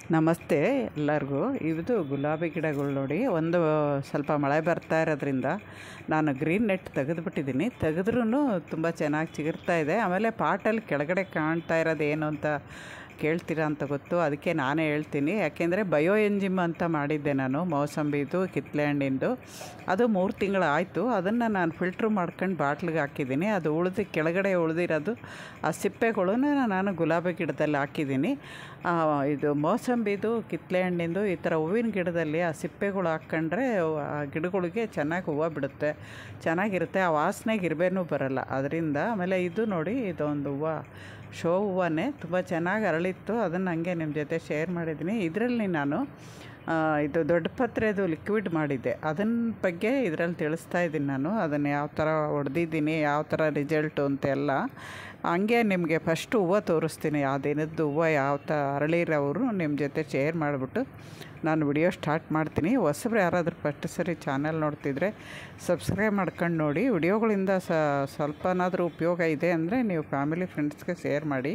ನಮಸ್ತೆ ಎಲ್ಲರಿಗೂ. ಇದು ಗುಲಾಬಿ ಗಿಡಗಳು ನೋಡಿ, ಒಂದು ಸ್ವಲ್ಪ ಮಳೆ ಬರ್ತಾ ಇರೋದ್ರಿಂದ ನಾನು ಗ್ರೀನ್ ನೆಟ್ ತೆಗೆದುಬಿಟ್ಟಿದ್ದೀನಿ. ತೆಗೆದ್ರೂ ತುಂಬ ಚೆನ್ನಾಗಿ ಚಿಗುರ್ತಾ ಇದೆ. ಆಮೇಲೆ ಪಾಟಲ್ಲಿ ಕೆಳಗಡೆ ಕಾಣ್ತಾ ಇರೋದು ಏನು ಅಂತ ಕೇಳ್ತೀರಾ ಅಂತ ಗೊತ್ತು, ಅದಕ್ಕೆ ನಾನೇ ಹೇಳ್ತೀನಿ. ಯಾಕೆಂದರೆ ಬಯೋ ಎಂಜಿಮ್ ಅಂತ ಮಾಡಿದ್ದೆ ನಾನು, ಮೌಸಂಬಿದು ಕಿತ್ತಳೆ ಹಣ್ಣಿಂದು. ಅದು 3 ತಿಂಗಳಾಯಿತು. ಅದನ್ನು ನಾನು ಫಿಲ್ಟ್ರ್ ಮಾಡ್ಕೊಂಡು ಬಾಟ್ಲಿಗೆ ಹಾಕಿದ್ದೀನಿ. ಅದು ಕೆಳಗಡೆ ಉಳಿದಿರೋದು ಆ ಸಿಪ್ಪೆಗಳನ್ನು ನಾನು ಗುಲಾಬಿ ಗಿಡದಲ್ಲಿ ಹಾಕಿದ್ದೀನಿ. ಇದು ಮೌಸಂಬಿದು ಕಿತ್ತಳೆ ಹಣ್ಣಿಂದು ಈ ಥರ ಹೂವಿನ ಗಿಡದಲ್ಲಿ ಆ ಸಿಪ್ಪೆಗಳು ಹಾಕ್ಕೊಂಡ್ರೆ ಆ ಗಿಡಗಳಿಗೆ ಚೆನ್ನಾಗಿ ಹೂವು ಬಿಡುತ್ತೆ, ಚೆನ್ನಾಗಿರುತ್ತೆ. ಆ ವಾಸನೆಗೆ ಇರಬೇನೂ ಬರೋಲ್ಲ ಅದರಿಂದ. ಆಮೇಲೆ ಇದು ನೋಡಿ, ಇದೊಂದು ಹೂವು ಶೋ ಹೂವೇ, ತುಂಬ ಚೆನ್ನಾಗಿ ಅರಳಿತ್ತು. ಅದನ್ನು ಹಂಗೆ ನಿಮ್ಮ ಜೊತೆ ಶೇರ್ ಮಾಡಿದ್ದೀನಿ. ಇದರಲ್ಲಿ ನಾನು ಇದು ದೊಡ್ಡ ಪತ್ರೆದು ಲಿಕ್ವಿಡ್ ಮಾಡಿದ್ದೆ, ಅದನ್ನ ಬಗ್ಗೆ ಇದರಲ್ಲಿ ತಿಳಿಸ್ತಾ ಇದ್ದೀನಿ ನಾನು. ಅದನ್ನು ಯಾವ ಥರ ಹೊಡೆದಿದ್ದೀನಿ, ಯಾವ ಥರ ರಿಸಲ್ಟು ಅಂತೆಲ್ಲ ಹಂಗೆ ನಿಮಗೆ ಫಸ್ಟು ಹೂವು ತೋರಿಸ್ತೀನಿ. ಆ ದಿನದ್ದು ಹೂವು ಯಾವ ಥರ ಅರಳಿರೋರು ನಿಮ್ಮ ಜೊತೆ ಶೇರ್ ಮಾಡಿಬಿಟ್ಟು ನಾನು ವಿಡಿಯೋ ಸ್ಟಾರ್ಟ್ ಮಾಡ್ತೀನಿ. ಹೊಸಬ್ರು ಯಾರಾದರೂ ಫಸ್ಟ್ ಸರಿ ಚಾನಲ್ ನೋಡ್ತಿದ್ರೆ ಸಬ್ಸ್ಕ್ರೈಬ್ ಮಾಡ್ಕೊಂಡು ನೋಡಿ. ವಿಡಿಯೋಗಳಿಂದ ಸ್ವಲ್ಪನಾದರೂ ಉಪಯೋಗ ಇದೆ ಅಂದರೆ ನೀವು ಫ್ಯಾಮಿಲಿ ಫ್ರೆಂಡ್ಸ್ಗೆ ಶೇರ್ ಮಾಡಿ.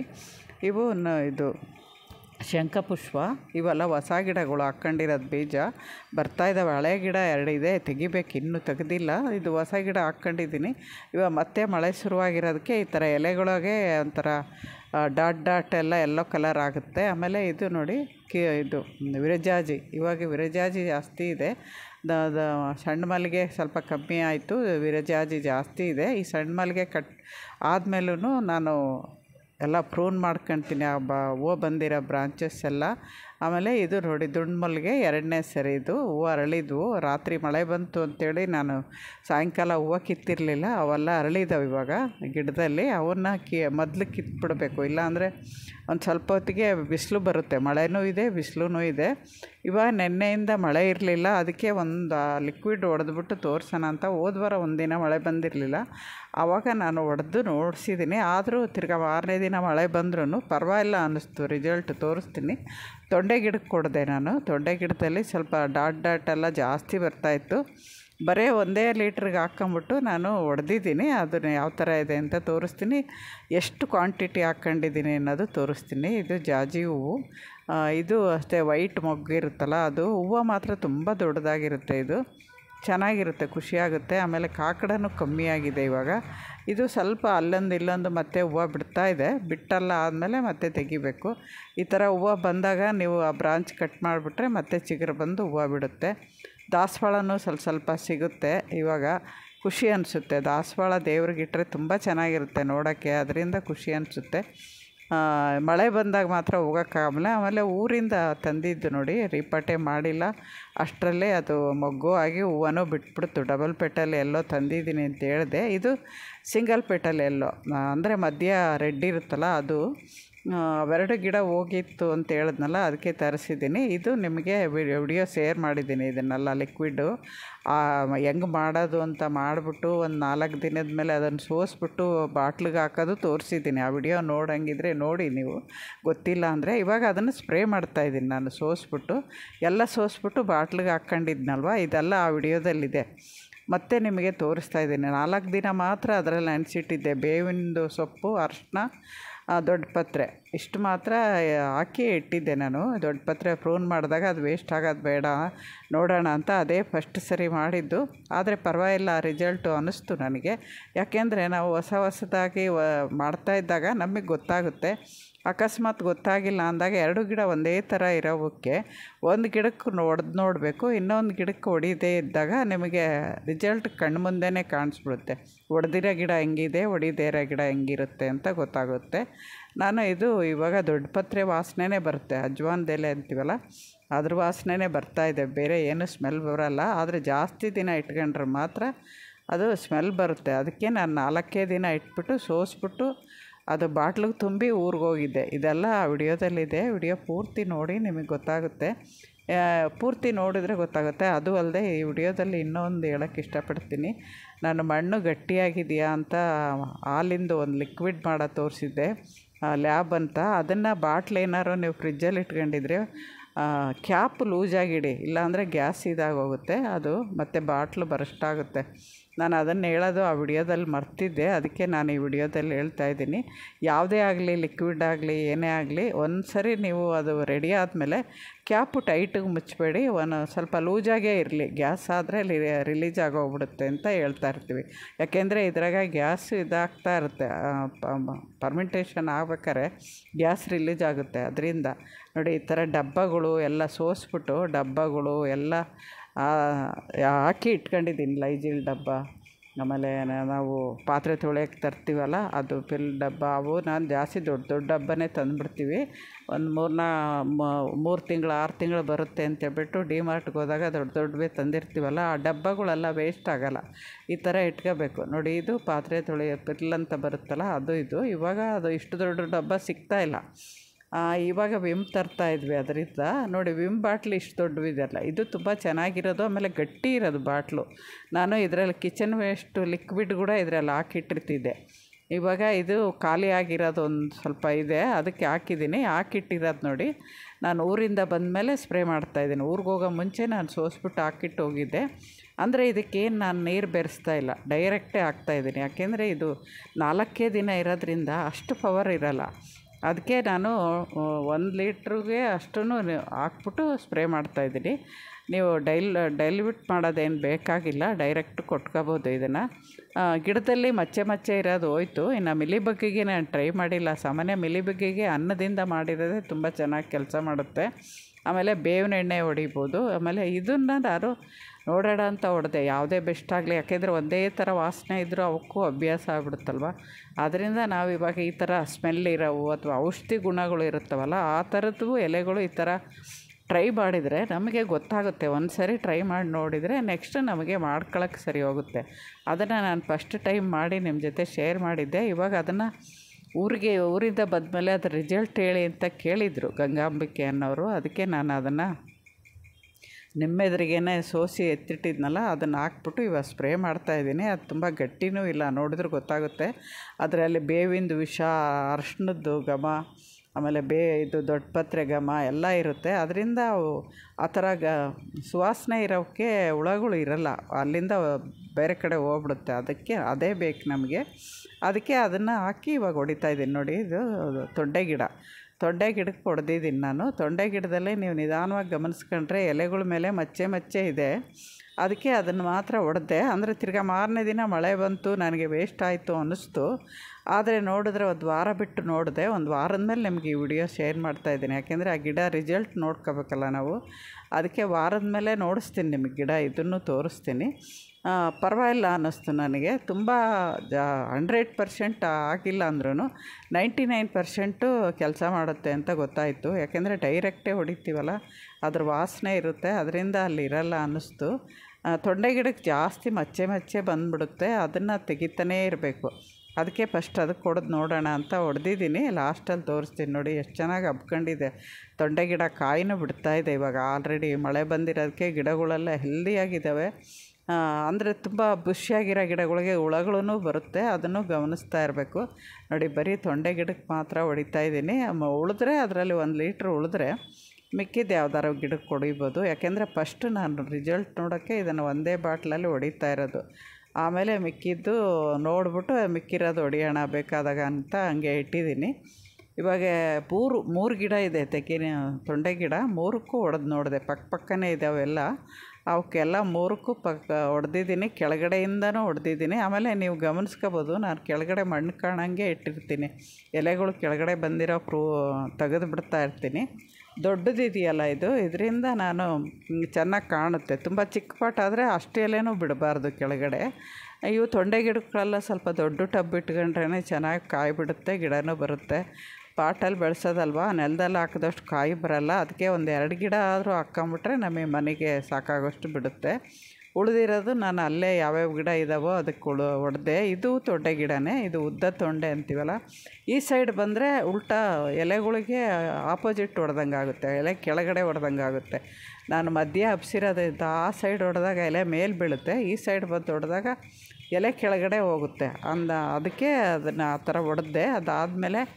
ಇದು ಶಂಖಪುಷ್ಪ, ಇವೆಲ್ಲ ಹೊಸ ಗಿಡಗಳು ಹಾಕ್ಕೊಂಡಿರೋದು. ಬೀಜ ಬರ್ತಾಯಿದ್ದಾವೆ. ಹಳೆ ಗಿಡ 2 ಇದೆ, ತೆಗಿಬೇಕು, ಇನ್ನೂ ತೆಗೆದಿಲ್ಲ. ಇದು ಹೊಸ ಗಿಡ ಹಾಕ್ಕೊಂಡಿದ್ದೀನಿ. ಇವಾಗ ಮತ್ತೆ ಮಳೆ ಶುರುವಾಗಿರೋದಕ್ಕೆ ಈ ಥರ ಎಲೆಗಳಿಗೆ ಒಂಥರ ಡಾಟ್ ಎಲ್ಲ ಯೆಲ್ಲೋ ಕಲರ್ ಆಗುತ್ತೆ. ಆಮೇಲೆ ಇದು ನೋಡಿ, ಇದು ವಿರಜಾಜಿ. ಇವಾಗ ವಿರಜಾಜಿ ಜಾಸ್ತಿ ಇದೆ. ಸಣ್ಣ ಮಲ್ಲಿಗೆ ಸ್ವಲ್ಪ ಕಮ್ಮಿ ಆಯಿತು, ವಿರಜಾಜಿ ಜಾಸ್ತಿ ಇದೆ. ಈ ಸಣ್ಣ ಮಲ್ಲಿಗೆ ಆದಮೇಲೂ ನಾನು ಎಲ್ಲ ಪ್ರೂನ್ ಮಾಡ್ಕೊಳ್ತೀನಿ, ಹೂವು ಬಂದಿರೋ ಬ್ರಾಂಚಸ್ ಎಲ್ಲ. ಆಮೇಲೆ ಇದು ನೋಡಿ, ದುಂಡು ಮಲ್ಲಿಗೆ 2ನೇ ಸರಿ ಇದು ಹೂವು ಅರಳಿದ್ವು. ರಾತ್ರಿ ಮಳೆ ಬಂತು ಅಂತೇಳಿ ನಾನು ಸಾಯಂಕಾಲ ಹೂವು ಕಿತ್ತಿರಲಿಲ್ಲ, ಅವೆಲ್ಲ ಅರಳಿದಾವೆ ಇವಾಗ ಗಿಡದಲ್ಲಿ. ಅವನ್ನ ಮೊದಲು ಕಿತ್ಬಿಡಬೇಕು, ಇಲ್ಲಾಂದರೆ ಒಂದು ಸ್ವಲ್ಪ ಹೊತ್ತಿಗೆ ಬಿಸಿಲು ಬರುತ್ತೆ. ಮಳೆನೂ ಇದೆ, ಬಿಸಿಲೂ ಇದೆ. ಇವಾಗ ನೆನ್ನೆಯಿಂದ ಮಳೆ ಇರಲಿಲ್ಲ, ಅದಕ್ಕೆ ಒಂದು ಲಿಕ್ವಿಡ್ ಹೊಡೆದ್ಬಿಟ್ಟು ತೋರಿಸೋಣ ಅಂತ. ಹೋದ ವಾರ ಒಂದಿನ ಮಳೆ ಬಂದಿರಲಿಲ್ಲ, ಆವಾಗ ನಾನು ಹೊಡೆದು ನೋಡಿಸಿದ್ದೀನಿ. ಆದರೂ ತಿರ್ಗಾ 6ನೇ ದಿನ ಮಳೆ ಬಂದ್ರೂ ಪರವಾಗಿಲ್ಲ ಅನ್ನಿಸ್ತು. ರಿಸಲ್ಟ್ ತೋರಿಸ್ತೀನಿ. ತೊಂಡೆ ಗಿಡಕ್ಕೆ ಕೊಡಿದೆ ನಾನು. ತೊಂಡೆ ಗಿಡದಲ್ಲಿ ಸ್ವಲ್ಪ ಡಾಟ್ ಎಲ್ಲ ಜಾಸ್ತಿ ಬರ್ತಾಯಿತ್ತು. ಬರೀ 1 ಲೀಟ್ರಿಗೆ ಹಾಕ್ಕೊಂಬಿಟ್ಟು ನಾನು ಹೊಡೆದಿದ್ದೀನಿ. ಅದನ್ನು ಯಾವ ಥರ ಇದೆ ಅಂತ ತೋರಿಸ್ತೀನಿ, ಎಷ್ಟು ಕ್ವಾಂಟಿಟಿ ಹಾಕ್ಕೊಂಡಿದ್ದೀನಿ ಅನ್ನೋದು ತೋರಿಸ್ತೀನಿ. ಇದು ಜಾಜಿ ಹೂವು, ಇದು ಅಷ್ಟೇ ವೈಟ್ ಮೊಗ್ಗಿರುತ್ತಲ್ಲ ಅದು. ಹೂವು ಮಾತ್ರ ತುಂಬ ದೊಡ್ಡದಾಗಿರುತ್ತೆ. ಇದು ಚೆನ್ನಾಗಿರುತ್ತೆ, ಖುಷಿಯಾಗುತ್ತೆ. ಆಮೇಲೆ ಕಾಕಡನೂ ಕಮ್ಮಿಯಾಗಿದೆ ಇವಾಗ. ಇದು ಸ್ವಲ್ಪ ಅಲ್ಲೊಂದು ಇಲ್ಲೊಂದು ಮತ್ತೆ ಹೂವು ಬಿಡ್ತಾ ಇದೆ. ಬಿಟ್ಟಲ್ಲ ಆದಮೇಲೆ ಮತ್ತೆ ತೆಗಿಬೇಕು. ಈ ಥರ ಹೂವು ಬಂದಾಗ ನೀವು ಆ ಬ್ರಾಂಚ್ ಕಟ್ ಮಾಡಿಬಿಟ್ರೆ ಮತ್ತೆ ಚಿಗುರು ಬಂದು ಹೂವು ಬಿಡುತ್ತೆ. ದಾಸವಾಳನೂ ಸ್ವಲ್ಪ ಸಿಗುತ್ತೆ ಇವಾಗ. ಖುಷಿ ಅನಿಸುತ್ತೆ. ದಾಸವಾಳ ದೇವ್ರಿಗಿಟ್ರೆ ತುಂಬ ಚೆನ್ನಾಗಿರುತ್ತೆ ನೋಡೋಕ್ಕೆ, ಅದರಿಂದ ಖುಷಿ ಅನಿಸುತ್ತೆ. ಮಳೆ ಬಂದಾಗ ಮಾತ್ರ ಹೋಗೋಕ್ಕಾಗಲ್ಲ. ಆಮೇಲೆ ಊರಿಂದ ತಂದಿದ್ದು ನೋಡಿ, ರೀಪಾಟೆ ಮಾಡಿಲ್ಲ, ಅಷ್ಟರಲ್ಲೇ ಅದು ಮೊಗ್ಗು ಆಗಿ ಹೂವನೂ ಬಿಟ್ಬಿಡ್ತು. ಡಬಲ್ ಪೆಟಲ್ ಎಲ್ಲೋ ತಂದಿದ್ದೀನಿ ಅಂತ ಹೇಳಿದೆ. ಇದು ಸಿಂಗಲ್ ಪೆಟಲ್ ಎಲ್ಲೋ, ಅಂದರೆ ಮಧ್ಯ ರೆಡ್ ಇರುತ್ತಲ್ಲ ಅದು. 2 ಗಿಡ ಹೋಗಿತ್ತು ಅಂತ ಹೇಳಿದ್ನಲ್ಲ, ಅದಕ್ಕೆ ತರಿಸಿದ್ದೀನಿ. ಇದು ನಿಮಗೆ ವಿಡಿಯೋ ಶೇರ್ ಮಾಡಿದ್ದೀನಿ. ಇದನ್ನೆಲ್ಲ ಲಿಕ್ವಿಡ್ಡು ಹೆಂಗೆ ಮಾಡೋದು ಅಂತ ಮಾಡಿಬಿಟ್ಟು ಒಂದು 4 ದಿನದ ಮೇಲೆ ಅದನ್ನು ಸೋಸ್ಬಿಟ್ಟು ಬಾಟ್ಲಿಗೆ ಹಾಕೋದು ತೋರಿಸಿದ್ದೀನಿ. ಆ ವಿಡಿಯೋ ನೋಡೋಂಗಿದ್ರೆ ನೋಡಿ ನೀವು, ಗೊತ್ತಿಲ್ಲ ಅಂದರೆ. ಇವಾಗ ಅದನ್ನು ಸ್ಪ್ರೇ ಮಾಡ್ತಾಯಿದ್ದೀನಿ ನಾನು, ಸೋಸ್ಬಿಟ್ಟು ಬಾಟ್ಲಿಗೆ ಹಾಕ್ಕೊಂಡಿದ್ನಲ್ವ, ಇದೆಲ್ಲ ಆ ವಿಡಿಯೋದಲ್ಲಿದೆ. ಮತ್ತೆ ನಿಮಗೆ ತೋರಿಸ್ತಾ ಇದ್ದೀನಿ. 4 ದಿನ ಮಾತ್ರ ಅದರಲ್ಲಿ ನೆನೆಸಿಟ್ಟಿದ್ದೆ. ಬೇವಿನ ಸೊಪ್ಪು, ಅರಿಶಿನ, ದೊಡ್ಡ ಪತ್ರೆ, ಇಷ್ಟು ಮಾತ್ರ ಹಾಕಿ ಇಟ್ಟಿದ್ದೆ ನಾನು. ದೊಡ್ಡ ಪತ್ರೆ ಪ್ರೂನ್ ಮಾಡಿದಾಗ ಅದು ವೇಸ್ಟ್ ಆಗೋದು ಬೇಡ, ನೋಡೋಣ ಅಂತ ಅದೇ ಫಸ್ಟ್ ಸರಿ ಮಾಡಿದ್ದು. ಆದರೆ ಪರವಾಗಿಲ್ಲ, ರಿಸಲ್ಟು ಅನ್ನಿಸ್ತು ನನಗೆ. ಯಾಕೆಂದರೆ ನಾವು ಹೊಸದಾಗಿ ಮಾಡ್ತಾಯಿದ್ದಾಗ ನಮಗೆ ಗೊತ್ತಾಗುತ್ತೆ. ಅಕಸ್ಮಾತ್ ಗೊತ್ತಾಗಿಲ್ಲ ಅಂದಾಗ 2 ಗಿಡ ಒಂದೇ ಥರ ಇರೋವಕ್ಕೆ ಒಂದು ಗಿಡಕ್ಕೆ ಹೊಡೆದು ನೋಡಬೇಕು, ಇನ್ನೊಂದು ಗಿಡಕ್ಕೆ ಹೊಡಿದೇ ಇದ್ದಾಗ ನಿಮಗೆ ರಿಸಲ್ಟ್ ಕಣ್ಣು ಮುಂದೆನೇ ಕಾಣಿಸ್ಬಿಡುತ್ತೆ. ಹೊಡೆದಿರೋ ಗಿಡ ಹೆಂಗಿದೆ, ಹೊಡಿದೇ ಇರೋ ಗಿಡ ಹೆಂಗಿರುತ್ತೆ ಅಂತ ಗೊತ್ತಾಗುತ್ತೆ. ನಾನು ಇದು ಇವಾಗ ದೊಡ್ಡ ಪತ್ರೆ ವಾಸನೆನೇ ಬರುತ್ತೆ, ಅಜ್ವಾನ್ದೆಲೆ ಅಂತೀವಲ್ಲ ಅದ್ರ ವಾಸನೆನೇ ಬರ್ತಾಯಿದೆ. ಬೇರೆ ಏನು ಸ್ಮೆಲ್ ಬರೋಲ್ಲ. ಆದರೆ ಜಾಸ್ತಿ ದಿನ ಇಟ್ಕೊಂಡ್ರೆ ಮಾತ್ರ ಅದು ಸ್ಮೆಲ್ ಬರುತ್ತೆ. ಅದಕ್ಕೆ ನಾನು 4 ದಿನ ಇಟ್ಬಿಟ್ಟು ಸೋಸ್ಬಿಟ್ಟು ಅದು ಬಾಟ್ಲಿಗೆ ತುಂಬಿ ಊರಿಗೆ ಹೋಗಿದ್ದೆ. ಇದೆಲ್ಲ ವಿಡಿಯೋದಲ್ಲಿದೆ. ವಿಡಿಯೋ ಪೂರ್ತಿ ನೋಡಿ, ನಿಮಗೆ ಗೊತ್ತಾಗುತ್ತೆ. ಪೂರ್ತಿ ನೋಡಿದರೆ ಗೊತ್ತಾಗುತ್ತೆ. ಅದು ಅಲ್ಲದೆ ಈ ವಿಡಿಯೋದಲ್ಲಿ ಇನ್ನೊಂದು ಹೇಳೋಕ್ಕೆ ಇಷ್ಟಪಡ್ತೀನಿ. ನಾನು ಮಣ್ಣು ಗಟ್ಟಿಯಾಗಿದೆಯಾ ಅಂತ ಹಾಲಿಂದು ಒಂದು ಲಿಕ್ವಿಡ್ ಮಾಡೋದು ತೋರಿಸಿದ್ದೆ, ಲ್ಯಾಬ್ ಅಂತ. ಅದನ್ನು ಬಾಟ್ಲೇನಾರು ನೀವು ಫ್ರಿಜ್ಜಲ್ಲಿ ಇಟ್ಕೊಂಡಿದ್ರೆ ಕ್ಯಾಪ್ ಲೂಸಾಗಿಡಿ, ಇಲ್ಲಾಂದರೆ ಗ್ಯಾಸ್ ಇದಾಗೋಗುತ್ತೆ, ಅದು ಮತ್ತು ಬಾಟ್ಲು ಬರಷ್ಟಾಗುತ್ತೆ. ನಾನು ಅದನ್ನು ಹೇಳೋದು ಆ ವಿಡಿಯೋದಲ್ಲಿ ಮರ್ತಿದ್ದೆ, ಅದಕ್ಕೆ ನಾನು ಈ ವಿಡಿಯೋದಲ್ಲಿ ಹೇಳ್ತಾ ಇದ್ದೀನಿ. ಯಾವುದೇ ಆಗಲಿ, ಲಿಕ್ವಿಡ್ ಆಗಲಿ, ಏನೇ ಆಗಲಿ, ಒಂದು ಸರಿ ನೀವು ಅದು ರೆಡಿ ಆದಮೇಲೆ ಕ್ಯಾಪು ಟೈಟಿಗೆ ಮುಚ್ಚಬೇಡಿ, ಸ್ವಲ್ಪ ಲೂಜಾಗೇ ಇರಲಿ. ಗ್ಯಾಸ್ ಆದರೆ ರಿಲೀಸ್ ಆಗೋಗ್ಬಿಡುತ್ತೆ ಅಂತ ಹೇಳ್ತಾ ಇರ್ತೀವಿ. ಯಾಕೆಂದರೆ ಇದ್ರಾಗ ಗ್ಯಾಸ್ ಇದಾಗ್ತಾ ಇರುತ್ತೆ, ಫರ್ಮೆಂಟೇಷನ್ ಆಗ್ಬೇಕಾದ್ರೆ ಗ್ಯಾಸ್ ರಿಲೀಸ್ ಆಗುತ್ತೆ. ಅದರಿಂದ ನೋಡಿ, ಈ ಥರ ಡಬ್ಬಗಳು ಎಲ್ಲ ಸೋಸ್ಬಿಟ್ಟು ಡಬ್ಬಗಳು ಎಲ್ಲ ಹಾಕಿ ಇಟ್ಕೊಂಡಿದ್ದೀನಿ. ಲೈಜಿಲ್ ಡಬ್ಬ, ಆಮೇಲೆ ನಾವು ಪಾತ್ರೆ ತೊಳೆಯೋಕ್ಕೆ ತರ್ತೀವಲ್ಲ ಅದು ಫಿಲ್ ಡಬ್ಬ, ಅವು ನಾನು ಜಾಸ್ತಿ ದೊಡ್ಡ ದೊಡ್ಡ ಡಬ್ಬನೇ ತಂದುಬಿಡ್ತೀವಿ. ಒಂದು 3 ತಿಂಗಳು 6 ತಿಂಗಳು ಬರುತ್ತೆ ಅಂತೇಳ್ಬಿಟ್ಟು ಡಿಮಾರ್ಟ್ಗೆ ಹೋದಾಗ ದೊಡ್ಡವೇ ತಂದಿರ್ತೀವಲ್ಲ, ಆ ಡಬ್ಬಗಳೆಲ್ಲ ವೇಸ್ಟ್ ಆಗೋಲ್ಲ. ಈ ಥರ ಇಟ್ಕೋಬೇಕು. ನೋಡಿ, ಇದು ಪಾತ್ರೆ ತೊಳೆಯೋ ಫಿಲ್ ಅಂತ ಬರುತ್ತಲ್ಲ, ಅದು ಇದು. ಇವಾಗ ಅದು ಇಷ್ಟು ದೊಡ್ಡ ಡಬ್ಬ ಸಿಗ್ತಾಯಿಲ್ಲ. ಇವಾಗ ವಿಮ್ ತರ್ತಾಯಿದ್ವಿ. ಅದರಿಂದ ನೋಡಿ, ವಿಮ್ ಬಾಟ್ಲು ಇಷ್ಟು ದೊಡ್ಡವಿದೆಯಲ್ಲ, ಇದು ತುಂಬ ಚೆನ್ನಾಗಿರೋದು, ಆಮೇಲೆ ಗಟ್ಟಿ ಇರೋದು ಬಾಟ್ಲು. ನಾನು ಇದರಲ್ಲಿ ಕಿಚನ್ ವೇಸ್ಟ್ ಲಿಕ್ವಿಡ್ ಕೂಡ ಇದರಲ್ಲಿ ಹಾಕಿಟ್ಟಿರ್ತಿದ್ದೆ. ಇವಾಗ ಇದು ಖಾಲಿ ಆಗಿರೋದು ಒಂದು ಸ್ವಲ್ಪ ಇದೆ, ಅದಕ್ಕೆ ಹಾಕಿದ್ದೀನಿ. ಹಾಕಿಟ್ಟಿರೋದು ನೋಡಿ, ನಾನು ಊರಿಂದ ಬಂದಮೇಲೆ ಸ್ಪ್ರೇ ಮಾಡ್ತಾಯಿದ್ದೀನಿ. ಊರಿಗೆ ಹೋಗೋ ಮುಂಚೆ ನಾನು ಸೋಸ್ಬಿಟ್ಟು ಹಾಕಿಟ್ಟು ಹೋಗಿದ್ದೆ. ಅಂದರೆ ಇದಕ್ಕೇನು ನಾನು ನೀರು ಬೆರೆಸ್ತಾ ಇಲ್ಲ, ಡೈರೆಕ್ಟೇ ಹಾಕ್ತಾಯಿದ್ದೀನಿ. ಯಾಕೆಂದರೆ ಇದು 4 ದಿನ ಇರೋದ್ರಿಂದ ಅಷ್ಟು ಪವರ್ ಇರೋಲ್ಲ. ಅದಕ್ಕೆ ನಾನು 1 ಲೀಟ್ರಿಗೆ ಅಷ್ಟೂ ಹಾಕ್ಬಿಟ್ಟು ಸ್ಪ್ರೇ ಮಾಡ್ತಾಯಿದ್ದೀನಿ. ನೀವು ಡೈಲ್ಯೂಟ್ ಮಾಡೋದೇನು ಬೇಕಾಗಿಲ್ಲ, ಡೈರೆಕ್ಟ್ ಕೊಟ್ಕೋಬೋದು ಇದನ್ನು. ಗಿಡದಲ್ಲಿ ಮಚ್ಚೆ ಇರೋದು ಹೋಯ್ತು. ಇನ್ನು ಮಿಲಿಬಗ್ಗಿಗೆ ನಾನು ಟ್ರೈ ಮಾಡಿಲ್ಲ. ಸಾಮಾನ್ಯ ಮಿಲಿಬಗ್ಗಿಗೆ ಅನ್ನದಿಂದ ಮಾಡಿರೋದೇ ತುಂಬ ಚೆನ್ನಾಗಿ ಕೆಲಸ ಮಾಡುತ್ತೆ. ಆಮೇಲೆ ಬೇವಿನ ಎಣ್ಣೆ ಹೊಡಿಬೋದು. ಆಮೇಲೆ ಇದನ್ನು ನಾನು ನೋಡೋಣ ಅಂತ ಹೊಡೆದೆ, ಯಾವುದೇ ಬೆಸ್ಟ್ ಆಗಲಿ. ಯಾಕೆಂದರೆ ಒಂದೇ ಥರ ವಾಸನೆ ಇದ್ದರೂ ಅವಕ್ಕೂ ಅಭ್ಯಾಸ ಆಗ್ಬಿಡುತ್ತಲ್ವ. ಆದ್ದರಿಂದ ನಾವು ಇವಾಗ ಈ ಥರ ಸ್ಮೆಲ್ ಇರೋವು ಅಥವಾ ಔಷಧಿ ಗುಣಗಳು ಇರುತ್ತವಲ್ಲ, ಆ ಥರದ್ದು ಎಲೆಗಳು ಈ ಥರ ಟ್ರೈ ಮಾಡಿದರೆ ನಮಗೆ ಗೊತ್ತಾಗುತ್ತೆ. ಒಂದು ಸರಿ ಟ್ರೈ ಮಾಡಿ ನೋಡಿದರೆ ನೆಕ್ಸ್ಟ್ ನಮಗೆ ಮಾಡ್ಕೊಳ್ಳೋಕ್ಕೆ ಸರಿ ಹೋಗುತ್ತೆ. ಅದನ್ನು ನಾನು ಫಸ್ಟ್ ಟೈಮ್ ಮಾಡಿ ನಿಮ್ಮ ಜೊತೆ ಶೇರ್ ಮಾಡಿದ್ದೆ. ಇವಾಗ ಅದನ್ನು ಊರಿಂದ ಬಂದಮೇಲೆ ಅದ್ರ ರಿಸಲ್ಟ್ ಹೇಳಿ ಅಂತ ಕೇಳಿದರು ಗಂಗಾಂಬಿಕೆ ಅನ್ನೋರು. ಅದಕ್ಕೆ ನಾನು ಅದನ್ನು ನಿಮ್ಮೆದುರಿಗೇ ಸೋಸಿ ಎತ್ತಿಟ್ಟಿದ್ನಲ್ಲ, ಅದನ್ನು ಹಾಕ್ಬಿಟ್ಟು ಇವಾಗ ಸ್ಪ್ರೇ ಮಾಡ್ತಾಯಿದ್ದೀನಿ. ಅದು ತುಂಬ ಗಟ್ಟಿನೂ ಇಲ್ಲ, ನೋಡಿದ್ರೆ ಗೊತ್ತಾಗುತ್ತೆ. ಅದರಲ್ಲಿ ಬೇವಿಂದು ವಿಷ, ಅರಶಿನದ್ದು ಘಮ, ಆಮೇಲೆ ಇದು ದೊಡ್ಡಪತ್ರೆ ಘಮ ಎಲ್ಲ ಇರುತ್ತೆ. ಅದರಿಂದ ಆ ಥರ ಸುವಾಸನೆ ಇರೋಕ್ಕೆ ಹುಳಗಳು ಇರೋಲ್ಲ, ಅಲ್ಲಿಂದ ಬೇರೆ ಕಡೆ ಹೋಗ್ಬಿಡುತ್ತೆ. ಅದಕ್ಕೆ ಅದೇ ಬೇಕು ನಮಗೆ. ಅದಕ್ಕೆ ಅದನ್ನು ಹಾಕಿ ಇವಾಗ ಹೊಡಿತಾಯಿದ್ದೀನಿ. ನೋಡಿ, ಇದು ತೊಂಡೆ ಗಿಡಕ್ಕೆ ಹೊಡೆದಿದ್ದೀನಿ ನಾನು. ತೊಂಡೆ ಗಿಡದಲ್ಲೇ ನೀವು ನಿಧಾನವಾಗಿ ಗಮನಿಸ್ಕೊಂಡ್ರೆ ಎಲೆಗಳ ಮೇಲೆ ಮಚ್ಚೆ ಇದೆ. ಅದಕ್ಕೆ ಅದನ್ನು ಮಾತ್ರ ಹೊಡೆದೆ. ಅಂದರೆ ತಿರ್ಗಾ ಮಾರನೇ ದಿನ ಮಳೆ ಬಂತು, ನನಗೆ ವೇಸ್ಟ್ ಆಯಿತು ಅನ್ನಿಸ್ತು. ಆದರೆ ನೋಡಿದ್ರೆ ಒಂದು ವಾರ ಬಿಟ್ಟು ನೋಡಿದೆ. ಒಂದು ವಾರದ ಮೇಲೆ ನಿಮಗೆ ಈ ವಿಡಿಯೋ ಶೇರ್ ಮಾಡ್ತಾಯಿದ್ದೀನಿ. ಯಾಕೆಂದರೆ ಆ ಗಿಡ ರಿಸಲ್ಟ್ ನೋಡ್ಕೋಬೇಕಲ್ಲ ನಾವು. ಅದಕ್ಕೆ ವಾರದ ಮೇಲೆ ನೋಡಿಸ್ತೀನಿ ನಿಮಗೆ ಗಿಡ, ಇದನ್ನು ತೋರಿಸ್ತೀನಿ. ಪರವಾಗಿಲ್ಲ ಅನ್ನಿಸ್ತು ನನಗೆ. ತುಂಬ 100% ಆಗಿಲ್ಲ ಅಂದ್ರೂ 99% ಕೆಲಸ ಮಾಡುತ್ತೆ ಅಂತ ಗೊತ್ತಾಯಿತು. ಯಾಕೆಂದರೆ ಡೈರೆಕ್ಟೇ ಹೊಡಿತೀವಲ್ಲ, ಅದ್ರ ವಾಸನೆ ಇರುತ್ತೆ, ಅದರಿಂದ ಅಲ್ಲಿ ಇರಲ್ಲ ಅನ್ನಿಸ್ತು. ತೊಂಡೆ ಗಿಡಕ್ಕೆ ಜಾಸ್ತಿ ಮಚ್ಚೆ ಬಂದುಬಿಡುತ್ತೆ, ಅದನ್ನು ತೆಗಿತಾನೇ ಇರಬೇಕು. ಅದಕ್ಕೆ ಫಸ್ಟ್ ಅದಕ್ಕೆ ಹೊಡೆದು ನೋಡೋಣ ಅಂತ ಹೊಡೆದಿದ್ದೀನಿ. ಲಾಸ್ಟಲ್ಲಿ ತೋರಿಸ್ತೀನಿ. ನೋಡಿ ಎಷ್ಟು ಚೆನ್ನಾಗಿ ಹಬ್ಕೊಂಡಿದೆ ತೊಂಡೆ ಗಿಡ. ಕಾಯಿನೂ ಬಿಡ್ತಾಯಿದೆ ಇವಾಗ. ಆಲ್ರೆಡಿ ಮಳೆ ಬಂದಿರೋದಕ್ಕೆ ಗಿಡಗಳೆಲ್ಲ ಹೆಲ್ದಿಯಾಗಿದ್ದಾವೆ. ಅಂದರೆ ತುಂಬ ಬುಷಿಯಾಗಿರೋ ಗಿಡಗಳಿಗೆ ಹುಳಗಳೂ ಬರುತ್ತೆ, ಅದನ್ನು ಗಮನಿಸ್ತಾ ಇರಬೇಕು. ನೋಡಿ, ಬರೀ ತೊಂಡೆ ಗಿಡಕ್ಕೆ ಮಾತ್ರ ಹೊಡಿತಾಯಿದ್ದೀನಿ. ಉಳಿದ್ರೆ ಅದರಲ್ಲಿ 1 ಲೀಟ್ರ್ ಉಳಿದ್ರೆ ಮಿಕ್ಕಿದ್ದು ಯಾವ್ದಾರು ಗಿಡಕ್ಕೆ ಹೊಡಿಬೋದು. ಯಾಕೆಂದರೆ ಫಸ್ಟು ನಾನು ರಿಸಲ್ಟ್ ನೋಡೋಕ್ಕೆ ಇದನ್ನು ಒಂದೇ ಬಾಟ್ಲಲ್ಲಿ ಹೊಡಿತಾ ಇರೋದು. ಆಮೇಲೆ ಮಿಕ್ಕಿದ್ದು ನೋಡಿಬಿಟ್ಟು ಮಿಕ್ಕಿರೋದು ಹೊಡಿಯೋಣ ಬೇಕಾದಾಗ ಅಂತ ಹಂಗೆ ಇಟ್ಟಿದ್ದೀನಿ. ಇವಾಗ 3 ಗಿಡ ಇದೆ ತೊಂಡೆ ಗಿಡ. 3ಕ್ಕೂ ಹೊಡೆದು ನೋಡಿದೆ, ಪಕ್ಕನೇ ಇದ್ದಾವೆಲ್ಲ. ಅವಕ್ಕೆಲ್ಲ 3ಕ್ಕೂ ಹೊಡೆದಿದ್ದೀನಿ. ಕೆಳಗಡೆಯಿಂದನೂ ಹೊಡೆದಿದ್ದೀನಿ. ಆಮೇಲೆ ನೀವು ಗಮನಿಸ್ಕೋಬೋದು, ನಾನು ಕೆಳಗಡೆ ಮಣ್ಣು ಕಾಣಂಗೆ ಇಟ್ಟಿರ್ತೀನಿ. ಎಲೆಗಳು ಕೆಳಗಡೆ ಬಂದಿರೋ ತೆಗೆದು ಬಿಡ್ತಾ ಇರ್ತೀನಿ. ದೊಡ್ಡದಿದೆಯಲ್ಲ ಇದು, ಇದರಿಂದ ನಾನು ಚೆನ್ನಾಗಿ ಕಾಣುತ್ತೆ. ತುಂಬ ಚಿಕ್ಕ ಪಾಟ್ ಆದರೆ ಅಷ್ಟು ಎಲೆನೂ ಬಿಡಬಾರ್ದು ಕೆಳಗಡೆ. ಇವು ತೊಂಡೆ ಗಿಡಗಳೆಲ್ಲ ಸ್ವಲ್ಪ ದೊಡ್ಡ ಟಬ್ ಇಟ್ಕೊಂಡ್ರೇ ಚೆನ್ನಾಗಿ ಕಾಯಿ ಬಿಡುತ್ತೆ, ಗಿಡನೂ ಬರುತ್ತೆ. ಪಾಟಲ್ಲಿ ಬೆಳೆಸೋದಲ್ವ, ನೆಲದಲ್ಲಿ ಹಾಕಿದಷ್ಟು ಕಾಯಿ ಬರೋಲ್ಲ. ಅದಕ್ಕೆ 1-2 ಗಿಡ ಆದರೂ ಹಾಕ್ಕೊಂಬಿಟ್ರೆ ನಮಗೆ ಮನೆಗೆ ಸಾಕಾಗೋಷ್ಟು ಬಿಡುತ್ತೆ. ಉಳಿದಿರೋದು ನಾನು ಅಲ್ಲೇ ಯಾವ್ಯಾವ ಗಿಡ ಇದ್ದಾವೋ ಅದಕ್ಕೆ ಹೊಡೆದೆ. ಇದು ತೊಂಡೆ ಗಿಡನೇ, ಇದು ಉದ್ದ ತೊಂಡೆ ಅಂತೀವಲ್ಲ. ಈ ಸೈಡ್ ಬಂದರೆ ಉಲ್ಟಾ ಎಲೆಗಳಿಗೆ ಆಪೋಸಿಟ್ ಹೊಡೆದಂಗೆ ಆಗುತ್ತೆ, ಎಲೆ ಕೆಳಗಡೆ ಹೊಡೆದಂಗೆ ಆಗುತ್ತೆ. ನಾನು ಮಧ್ಯೆ ಹಬ್ಸಿರೋದ್ರಿಂದ ಆ ಸೈಡ್ ಹೊಡೆದಾಗ ಎಲೆ ಮೇಲೆ ಬೀಳುತ್ತೆ, ಈ ಸೈಡ್ ಬಂದು ಹೊಡೆದಾಗ ಎಲೆ ಕೆಳಗಡೆ ಹೋಗುತ್ತೆ. ಅದಕ್ಕೆ ಅದನ್ನು ಆ ಥರ ಹೊಡೆದೆ. ಅದಾದಮೇಲೆ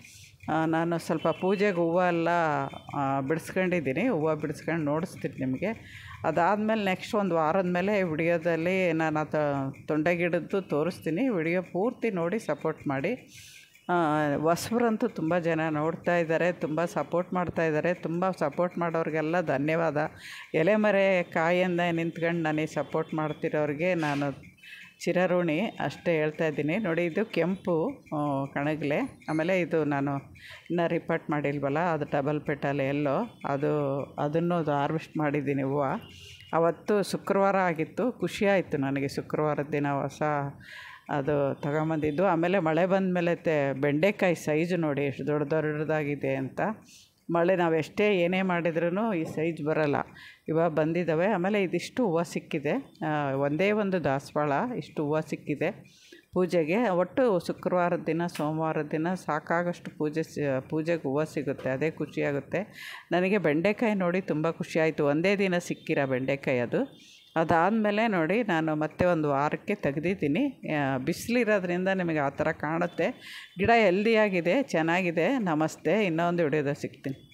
ನಾನು ಸ್ವಲ್ಪ ಪೂಜೆಗೆ ಹೂವು ಎಲ್ಲ ಬಿಡಿಸ್ಕೊಂಡಿದ್ದೀನಿ. ಹೂವು ಬಿಡಿಸ್ಕೊಂಡು ನೋಡಿಸ್ತೀನಿ ನಿಮಗೆ. ಅದಾದಮೇಲೆ ನೆಕ್ಸ್ಟ್ ಒಂದು ವಾರದ ಮೇಲೆ ವಿಡಿಯೋದಲ್ಲಿ ನಾನು ತೊಂಡೆ ಗಿಡದ್ದು ತೋರಿಸ್ತೀನಿ. ವಿಡಿಯೋ ಪೂರ್ತಿ ನೋಡಿ ಸಪೋರ್ಟ್ ಮಾಡಿ. ಹೊಸಬ್ರಂತೂ ತುಂಬ ಜನ ನೋಡ್ತಾ ಇದ್ದಾರೆ, ತುಂಬ ಸಪೋರ್ಟ್ ಮಾಡ್ತಾಯಿದ್ದಾರೆ. ತುಂಬ ಸಪೋರ್ಟ್ ಮಾಡೋರಿಗೆಲ್ಲ ಧನ್ಯವಾದ. ಎಲೆಮರೆ ಕಾಯಿಂದ ನಿಂತ್ಕೊಂಡು ನನಗೆ ಸಪೋರ್ಟ್ ಮಾಡ್ತಿರೋರಿಗೆ ನಾನು ಚಿರಋಣಿ, ಅಷ್ಟೇ ಹೇಳ್ತಾ ಇದ್ದೀನಿ. ನೋಡಿ, ಇದು ಕೆಂಪು ಕಣಗಿಲೆ. ಆಮೇಲೆ ಇದು ನಾನು ಇನ್ನೂ ರಿಪೋರ್ಟ್ ಮಾಡಿಲ್ವಲ್ಲ, ಅದು ಡಬಲ್ ಪೆಟಲ್ ಎಲ್ಲೋ, ಅದನ್ನು ಹಾರ್ವೆಸ್ಟ್ ಮಾಡಿದ್ದೀನಿ ಹೂವು. ಅವತ್ತು ಶುಕ್ರವಾರ ಆಗಿತ್ತು. ಖುಷಿಯಾಯಿತು ನನಗೆ ಶುಕ್ರವಾರದ ದಿನ ಅದು ತಗೊಂಬಂದಿದ್ದು. ಆಮೇಲೆ ಮಳೆ ಬಂದ ಮೇಲೆ ಬೆಂಡೆಕಾಯಿ ಸೈಜು ನೋಡಿ ಎಷ್ಟು ದೊಡ್ಡದಾಗಿದೆ ಅಂತ. ಮಳೆ ನಾವು ಎಷ್ಟೇ ಏನೇ ಮಾಡಿದ್ರೂ ಈ ಸೈಜ್ ಬರೋಲ್ಲ. ಇವಾಗ ಬಂದಿದ್ದಾವೆ. ಆಮೇಲೆ ಇದಿಷ್ಟು ಹೂವು ಸಿಕ್ಕಿದೆ. ಒಂದೇ ಒಂದು ದಾಸವಾಳ ಇಷ್ಟು ಹೂವು ಸಿಕ್ಕಿದೆ ಪೂಜೆಗೆ. ಒಟ್ಟು ಶುಕ್ರವಾರದ ದಿನ, ಸೋಮವಾರದ ದಿನ ಸಾಕಾಗಷ್ಟು ಪೂಜೆಗೆ ಹೂವು ಸಿಗುತ್ತೆ. ಅದೇ ಖುಷಿಯಾಗುತ್ತೆ ನನಗೆ. ಬೆಂಡೆಕಾಯಿ ನೋಡಿ ತುಂಬ ಖುಷಿಯಾಯಿತು. ಒಂದೇ ದಿನ ಸಿಕ್ಕಿರೋ ಬೆಂಡೆಕಾಯಿ ಅದು. ಅದಾದಮೇಲೆ ನೋಡಿ, ನಾನು ಮತ್ತೆ ಒಂದು ವಾರಕ್ಕೆ ತೆಗೆದಿದ್ದೀನಿ. ಬಿಸಿಲಿರೋದ್ರಿಂದ ನಿಮಗೆ ಆ ಥರ ಕಾಣುತ್ತೆ. ಗಿಡ ಹೆಲ್ದಿಯಾಗಿದೆ, ಚೆನ್ನಾಗಿದೆ. ನಮಸ್ತೆ. ಇನ್ನೊಂದು ವಿಡಿಯೋದಲ್ಲಿ ಸಿಗ್ತೀನಿ.